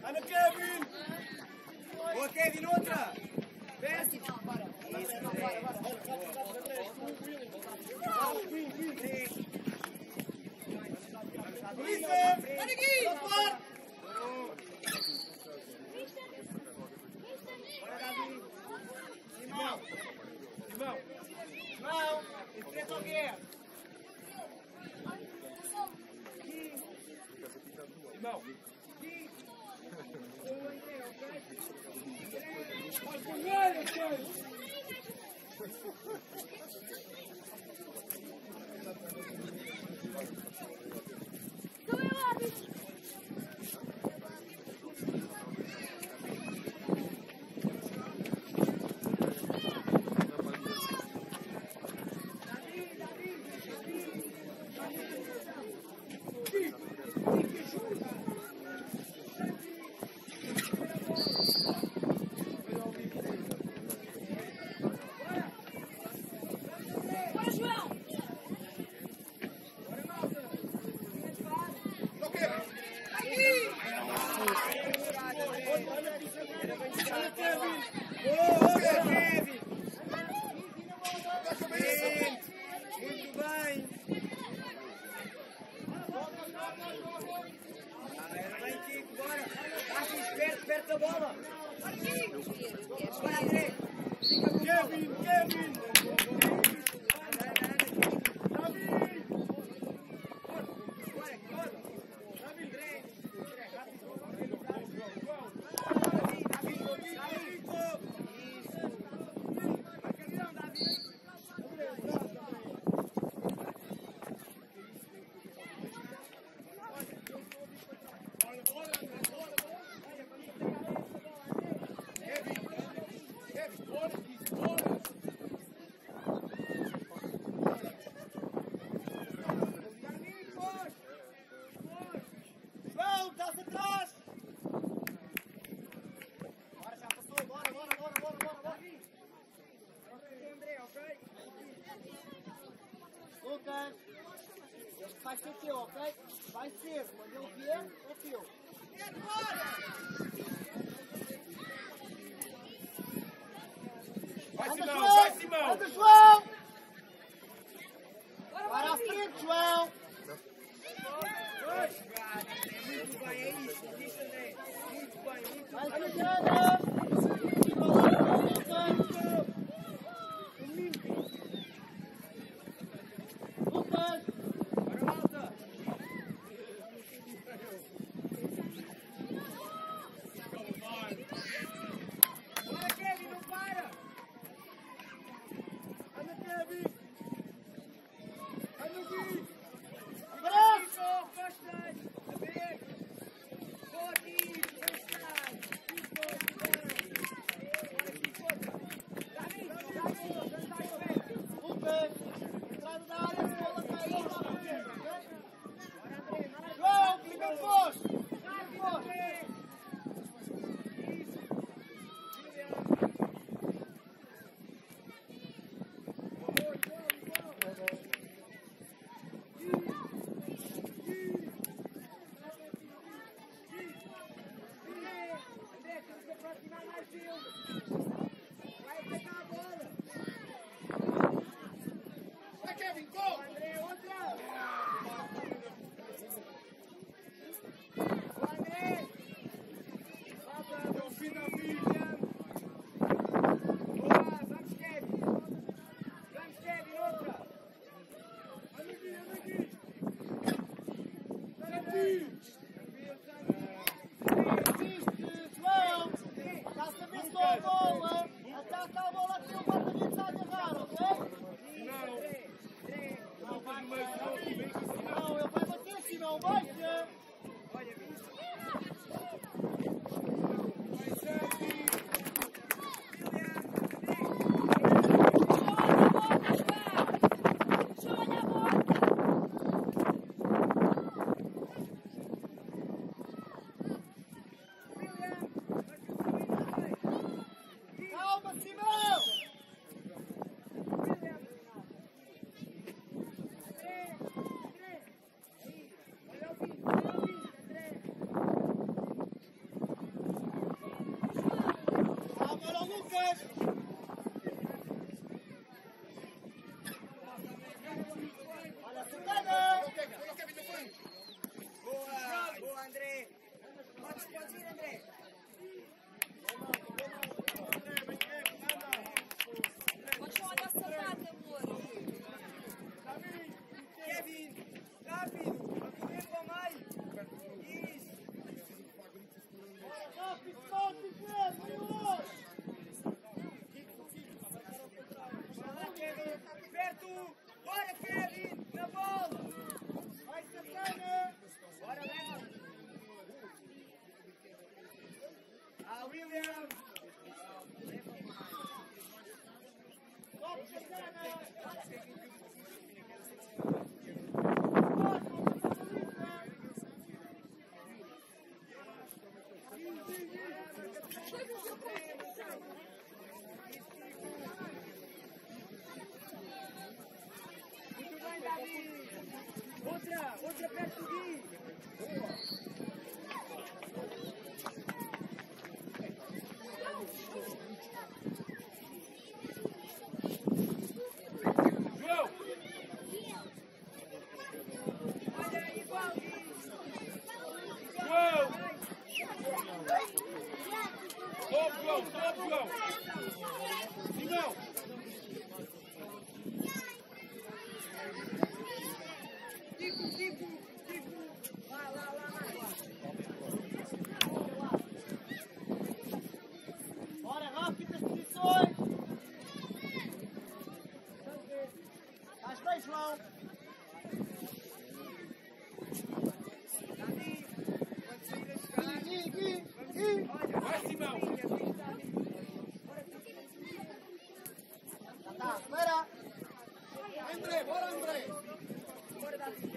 Anda, Kevin! Boa, Kevin, outra! Desce! Isso, olha aqui! Simão! Simão! Simão! Enfrenta o quê? Simão! Vai comer, perto da bola! Kevin! Kevin! Lucas, este vai ser teu, ok? Vai ser, quando ele vier, é teu. Vai, Simão! Vai, Simão! Anda, João! Para a frente, João! Muito bem, é isso, André. Muito bem, muito bem. Vai, Adriana! João, dá-se a ver só a bola. William! Muito bem, Davi! Outra perto do Gui! João! Olha, igual, Gui! João! Stop, João! Simão! Tipo! Lá. Bora, rápido, as posições! Estás bem, João? Davi, quando sair a chegar... Gui! Olha, Vai, Simão! Já está, espera! André, bora, André! Bora, Davi!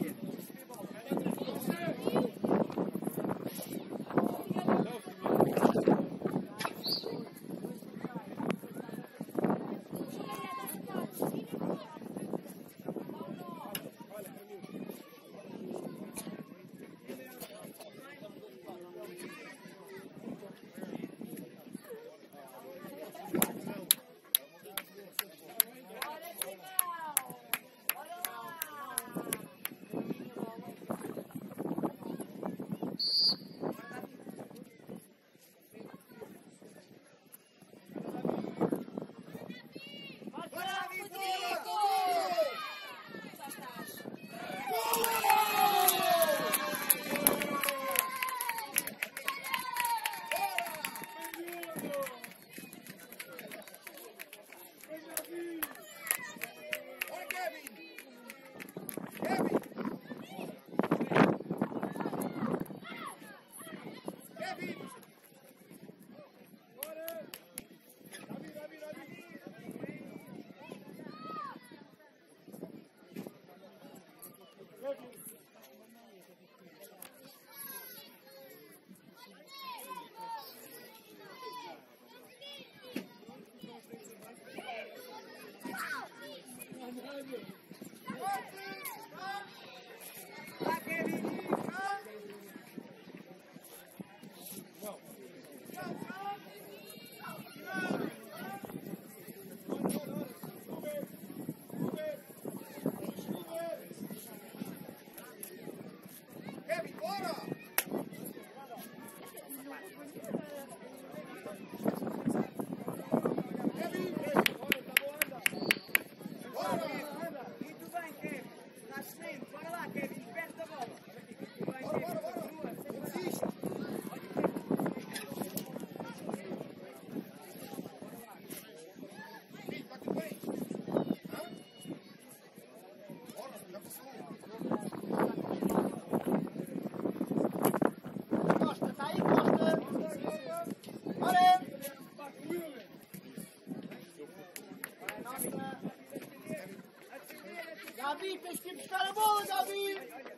Davi, tens que ir buscar a bola, Davi!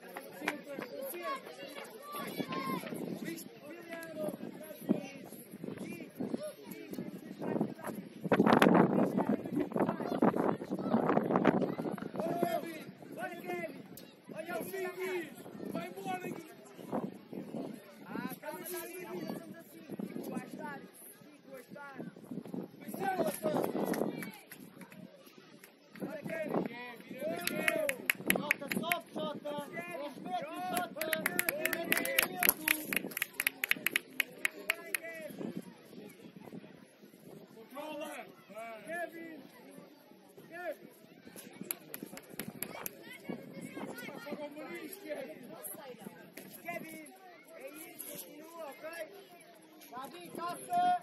Bora, Kevin! Olha o Fimi! Vai embora! Ah, calma, Davi! Fico a estar! Bora, Kevin! Jota, sobe, Jota! 10 metros, Jota! Controla! Kevin! Apaga o nariz, Kevin! Kevin! É isso, continua, ok? Davi, caça!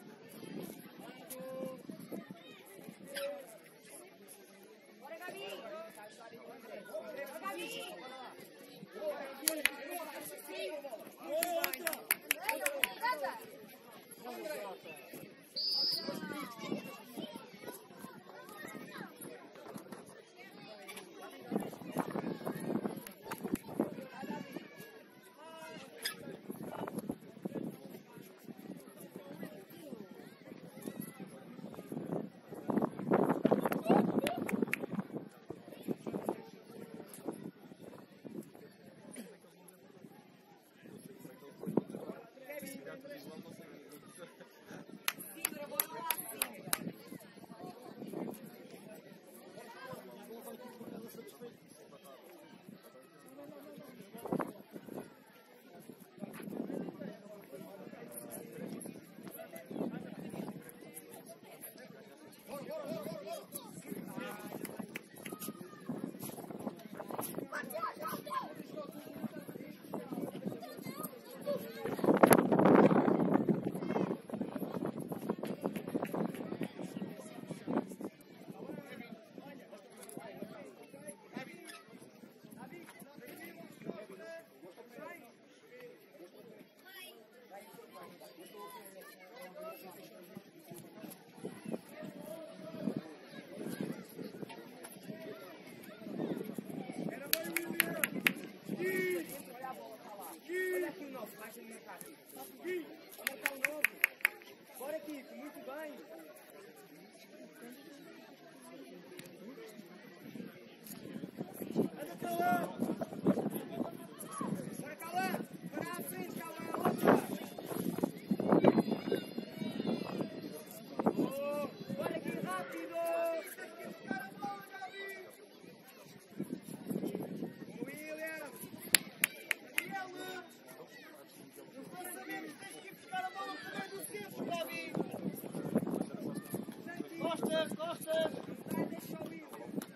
Bora, Gabi! Bora, Gabi! Outra! Anda! marcar um novo. Bora, Kiko, muito bem. Anda, Cauã. Bora, Cauã. Bora à frente, Cauã. Outra. Oh, bora aqui, rápido. William. Costas, costas. Vai, deixa o William.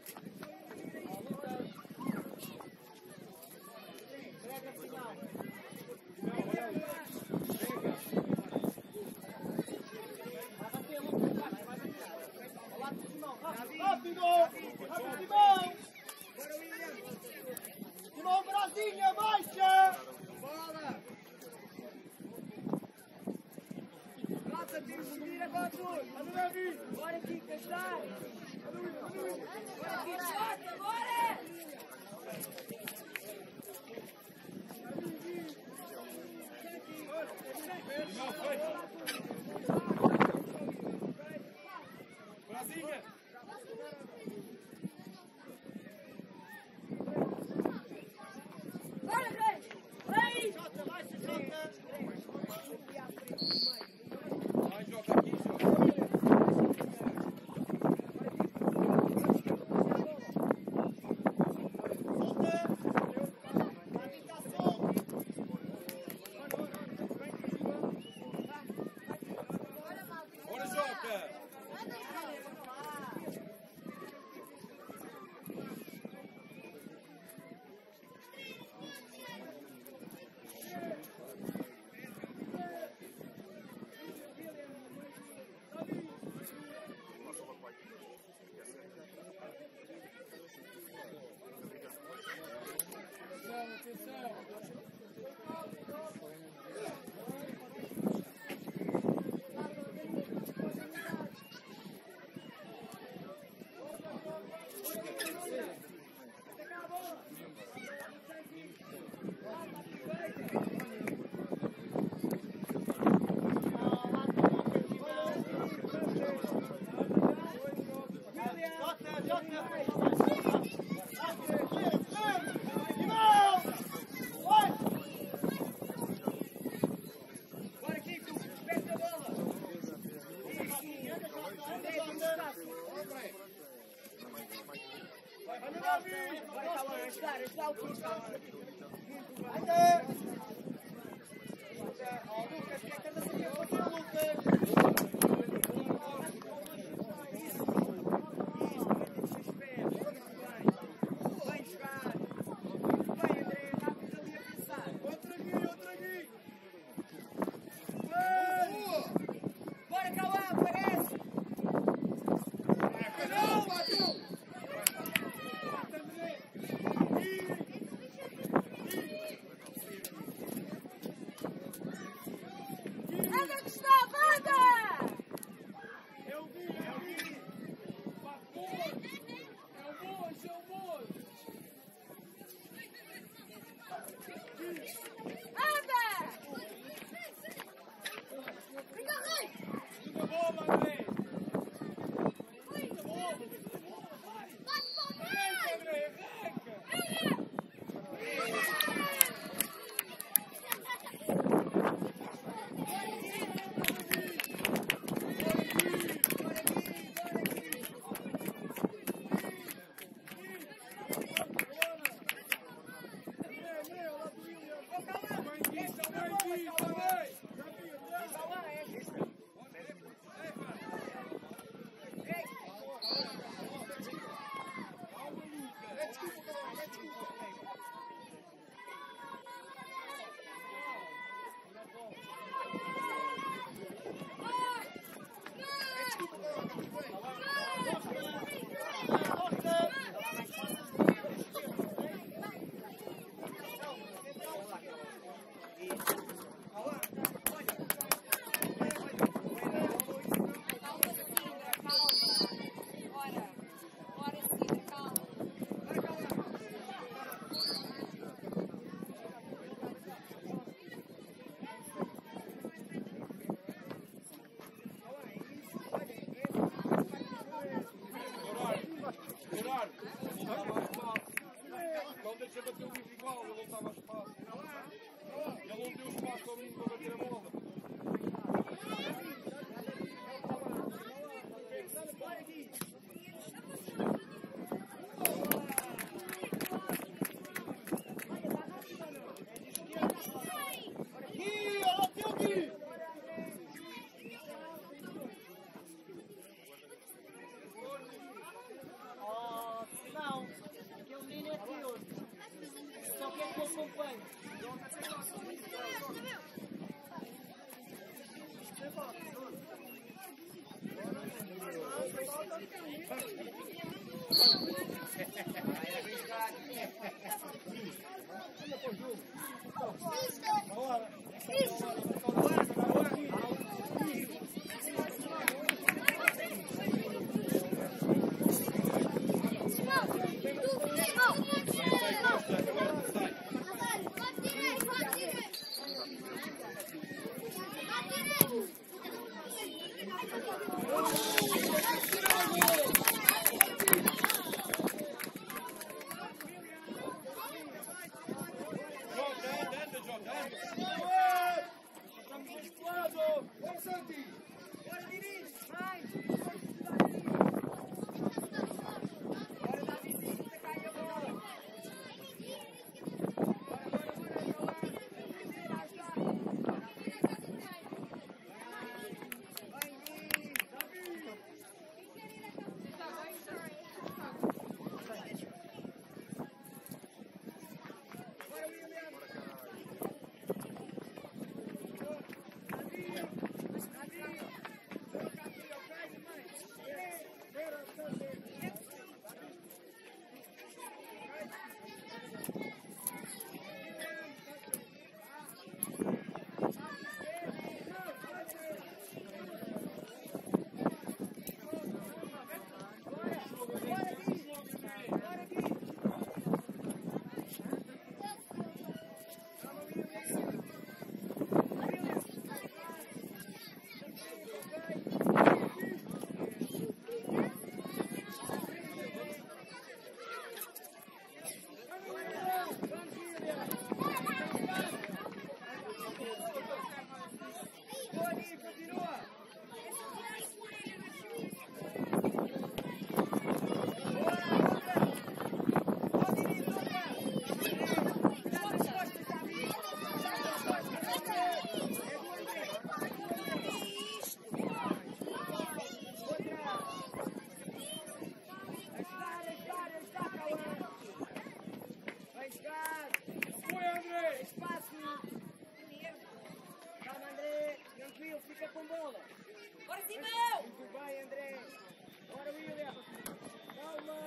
Pega a final. Rápido! Rápido, Timão! Bora, William. Timão, Brasília, baixa! Bola. Malta, temos que vir agora tudo. Anda, Davi. Bora, Kiko, ajudar. Bora, Kiko, bota, bora. Brasília! Bora, Rei! Rei! Jota, baixa, Jota! Vai, joga aqui, joga. Bora, Joca! Bora, Kiko, pega a bola. Anda, Davi. Bora, Cauã, ajudar o Kiko. Muito bem. Ó, Lucas, o que é que andas aqui a fazer, Lucas? Isso, mete os pés. Muito bem. Bem jogado. Muito bem, André. Rápido ali a pensar. Outra aqui! Bora, Cauã, aparece! Não, bateu! Anda, Gustavo, anda! Eu vi! É o Mojo, Anda! Fica, Rei! Muita bola, André! Bate para o meio! Arranca, André, arranca! Anda! Bora, Santi! Bora, Diniz! Vai! Bora, Davi, você caiu a bola! Fica com bola. Bora, Simão! Muito bem, André. Bora, William. Calma.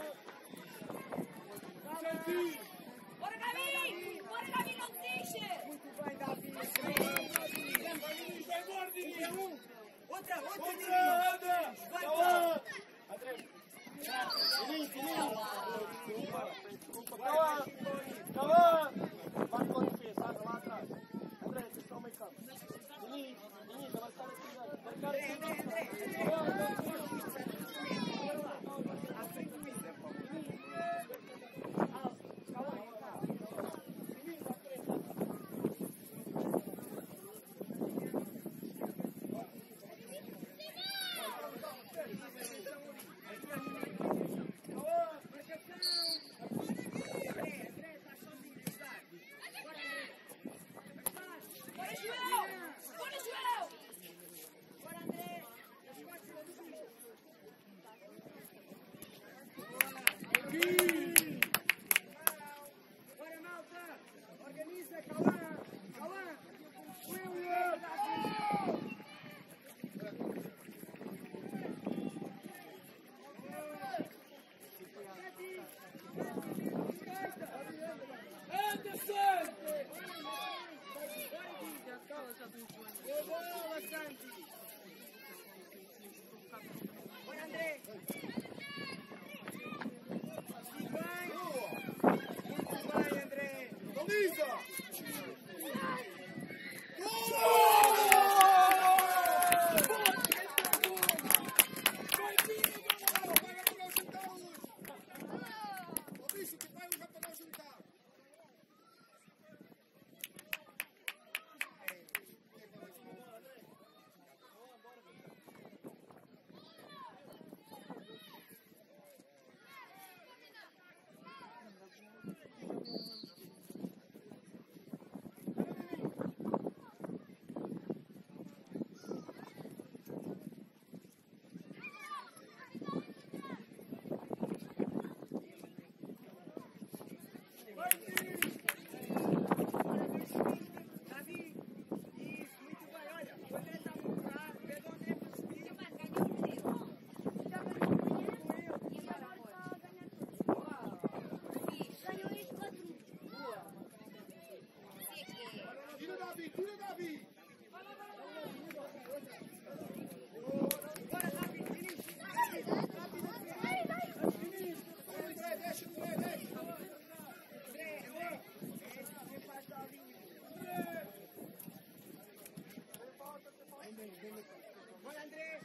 Santi! Bora, Gabi! Bora, Gabi, não desiste! Muito bem, Davi. Vai embora, Diniz! Outra, Diniz. Anda! Vai, Calma! Calma! Vai com a defesa, lá atrás. André, tens que ao meio campo. Diniz, vai estar aqui. André. Bora, João! Bora, João! Bora, André. Bora, malta. Organiza, Cauã. William. Anderson! Boa, Santi. Bora, André. Muito bem, André. Baliza! Vai, André!